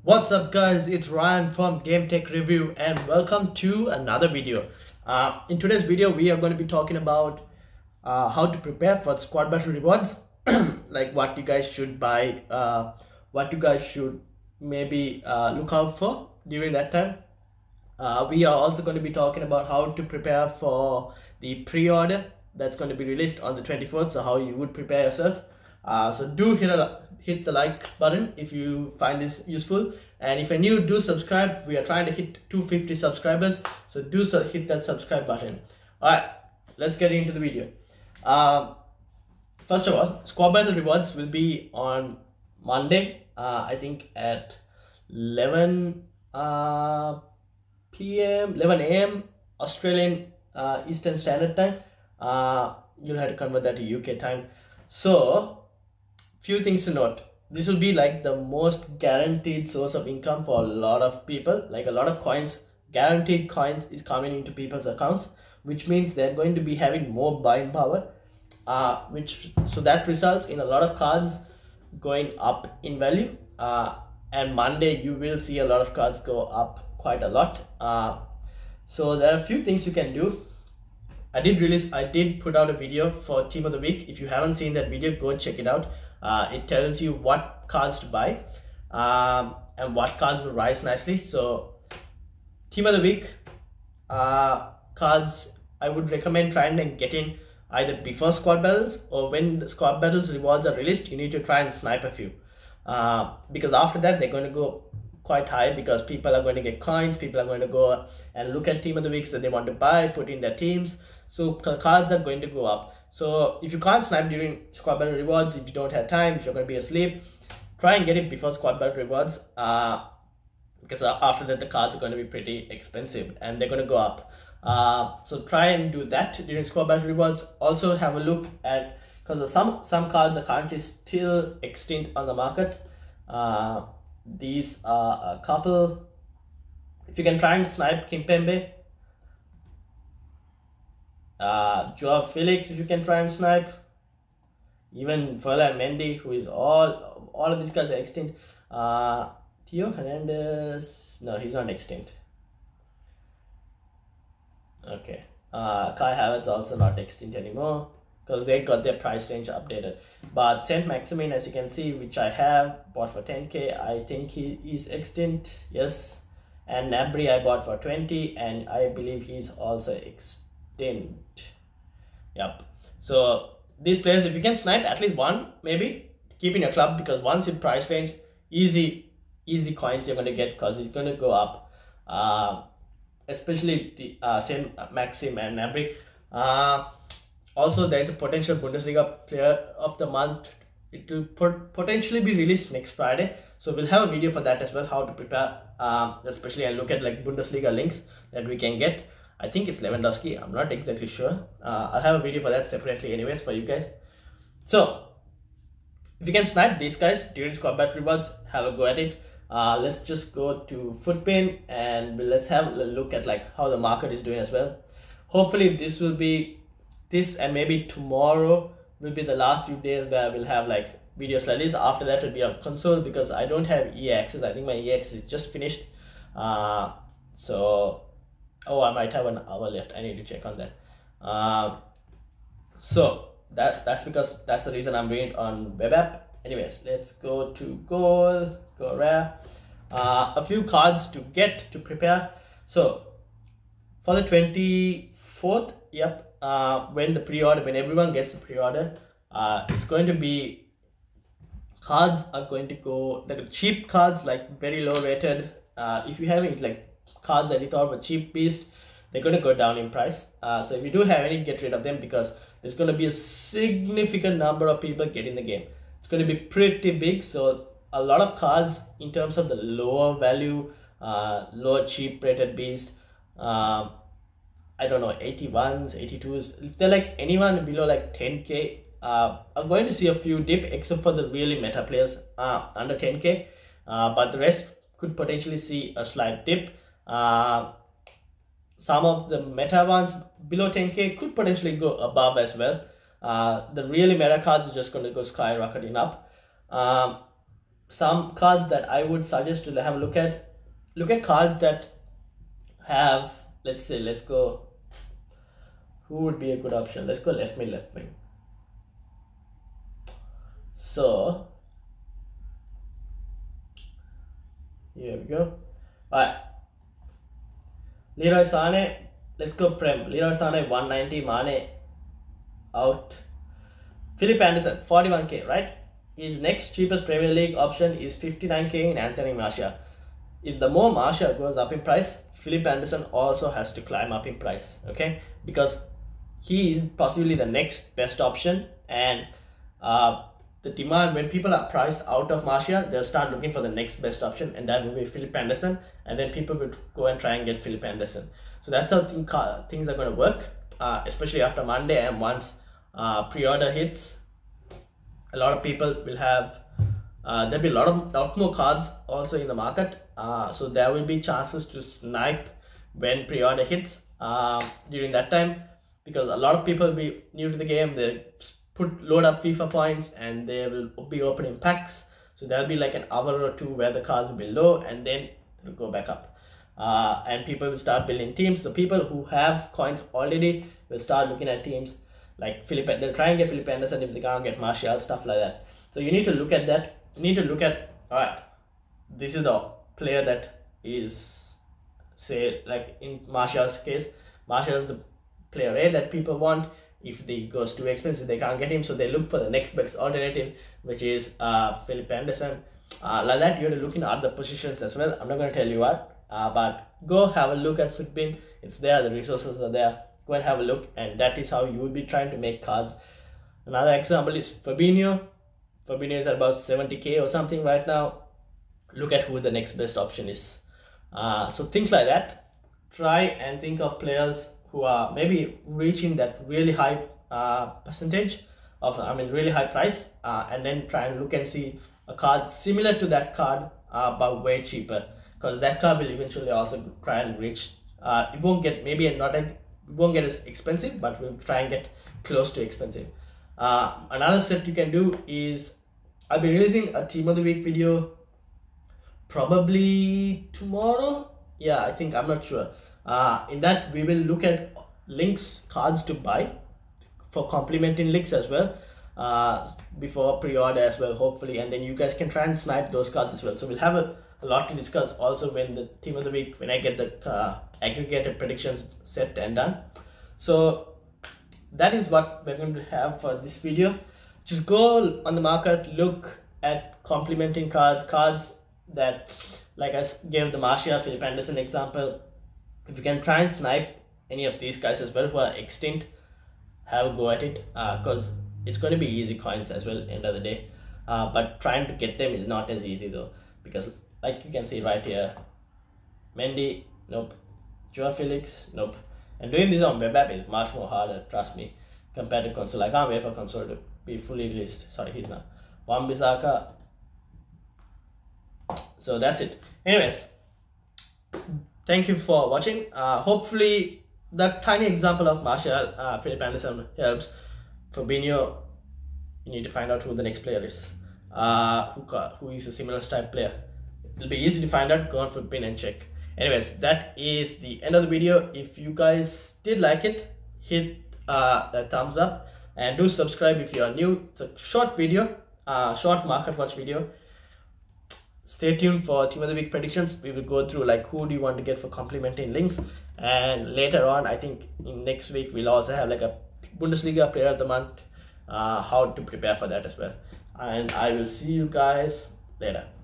What's up guys, it's Ryan from Game Tech Review and welcome to another video. In today's video we are going to be talking about how to prepare for squad battle rewards, like what you guys should buy, what you guys should maybe look out for during that time. We are also going to be talking about how to prepare for the pre-order that's going to be released on the 24th, so how you would prepare yourself. So do hit the like button if you find this useful, and if you're new, do subscribe. We are trying to hit 250 subscribers, so do hit that subscribe button. Alright, let's get into the video. First of all, squad battle rewards will be on Monday, I think at 11 a.m. Australian Eastern Standard Time. You'll have to convert that to UK time. So few things to note. This will be like the most guaranteed source of income for a lot of people. Like a lot of coins, guaranteed coins is coming into people's accounts, which means they're going to be having more buying power, so that results in a lot of cards going up in value, and Monday you will see a lot of cards go up quite a lot. So there are a few things you can do. I did put out a video for Team of the Week. If you haven't seen that video, go check it out. It tells you what cards to buy and what cards will rise nicely. So Team of the Week cards, I would recommend trying and get in either before squad battles, or when the squad battles rewards are released, you need to try and snipe a few, because after that they're going to go quite high, because people are going to get coins, people are going to go and look at Team of the Weeks that they want to buy, put in their teams, so cards are going to go up. So if you can't snipe during squad battle rewards, if you don't have time, if you're going to be asleep, try and get it before squad battle rewards, because after that the cards are going to be pretty expensive and they're going to go up. So try and do that during squad battle rewards. Also have a look at, because some cards are currently still extinct on the market. These are a couple. If you can try and snipe Kimpembe, Joao Felix, if you can try and snipe, even Ferland Mendy, who is all of these guys are extinct. Theo Hernandez, no, he's not extinct. Okay, Kai Havertz also not extinct anymore, because they got their price range updated. But Saint Maximin, as you can see, which I have bought for 10k, I think he is extinct, yes. And Nabry I bought for 20, and I believe he's also extinct. Yep. So these players, if you can snipe at least one, maybe keep in your club, because once you price range, easy coins you're going to get, because it's going to go up, especially the Saint Maxim and Nabry. Also, there is a potential Bundesliga player of the month. It will potentially be released next Friday, so we'll have a video for that as well, how to prepare, especially, and look at like Bundesliga links that we can get. I think it's Lewandowski, I'm not exactly sure. I'll have a video for that separately anyways for you guys. So if you can snipe these guys during squad battle rewards, have a go at it. Let's just go to Footpin and let's have a look at like how the market is doing as well. Hopefully this and maybe tomorrow will be the last few days where we'll have like videos like this. After that will be on console, because I don't have EA access. I think my EA access is just finished. Oh, I might have an hour left. I need to check on that. So that's because that's the reason I'm doing it on web app. Anyways, let's go to go rare. A few cards to get to prepare. So for the 24th, yep, when everyone gets the pre-order, it's going to be, cards are going to go, the cheap cards, like very low rated, if you have it like cards that you thought were cheap beast, they're going to go down in price. So if you do have any, get rid of them, because there's going to be a significant number of people getting the game. It's going to be pretty big, so a lot of cards in terms of the lower value, lower cheap rated beast, I don't know, 81s, 82s, if they're like anyone below like 10k, I'm going to see a few dip, except for the really meta players under 10k, but the rest could potentially see a slight dip. Some of the meta ones below 10k could potentially go above as well. The really meta cards are just going to go skyrocketing up. some cards that I would suggest to have a look at. Look at cards that have, let's say, let's go, who would be a good option? Let's go left wing. So here we go. Alright, Leroy Sane, let's go Prem. Leroy Sane 190, Mane out. Philip Anderson 41k, right? His next cheapest Premier League option is 59k in Anthony Martial. If the more Martial goes up in price, Philip Anderson also has to climb up in price, okay? Because he is possibly the next best option, and the demand, when people are priced out of Martial, they'll start looking for the next best option, and that will be Philip Anderson, and then people will go and try and get Philip Anderson. So that's how things are going to work, especially after Monday, and once pre-order hits, a lot of people will have there'll be a lot more cards also in the market, so there will be chances to snipe when pre-order hits during that time, because a lot of people will be new to the game. They load up FIFA points and they will be opening packs, so there'll be like an hour or two where the cards will be low and then it'll go back up, and people will start building teams. So people who have coins already will start looking at teams like they'll try and get Philip Anderson if they can't get Martial, stuff like that. So you need to look at that. You need to look at, alright, this is the player that is, say, like in Martial's case, Martial is the player A that people want. If they goes too expensive, they can't get him, so they look for the next best alternative, which is Philip Anderson. Like that, you have to look in other positions as well. I'm not going to tell you what, but go have a look at Fitbin. It's there, the resources are there. Go and have a look, and that is how you will be trying to make cards. Another example is Fabinho. Fabinho is at about 70k or something right now. Look at who the next best option is. So things like that. Try and think of players who are maybe reaching that really high percentage of, really high price, and then try and look and see a card similar to that card but way cheaper, because that card will eventually also try and reach, it won't get, it won't get as expensive, but we'll try and get close to expensive. Another set you can do is, I'll be releasing a team of the week video probably tomorrow. Yeah, I think, I'm not sure. In that we will look at links, cards to buy for complementing links as well, before pre-order as well, hopefully, and then you guys can try and snipe those cards as well. So we'll have a lot to discuss also when the team of the week, when I get the aggregated predictions set and done. So that is what we're going to have for this video. Just go on the market, look at complementing cards that, like I gave the Martial, Philip Anderson example. If you can try and snipe any of these guys as well who are extinct, have a go at it, because it's going to be easy coins as well end of the day, but trying to get them is not as easy though, because like you can see right here, Mendy, nope. Joao Felix, nope. And doing this on web app is much more harder, trust me, compared to console. I can't wait for console to be fully released. Sorry, he's not. Wan-Bissaka. So that's it. Anyways, thank you for watching. Hopefully that tiny example of Martial, Philip helps. Fabinho, you need to find out who the next player is, who is a similar type player. It'll be easy to find out. Go on Fitbin and check. Anyways, that is the end of the video. If you guys did like it, hit that thumbs up and do subscribe if you are new. It's a short video, short market watch video. Stay tuned for Team of the Week predictions. We will go through like who do you want to get for complementing links, and later on, I think in next week we'll also have like a Bundesliga player of the month, how to prepare for that as well. And I will see you guys later.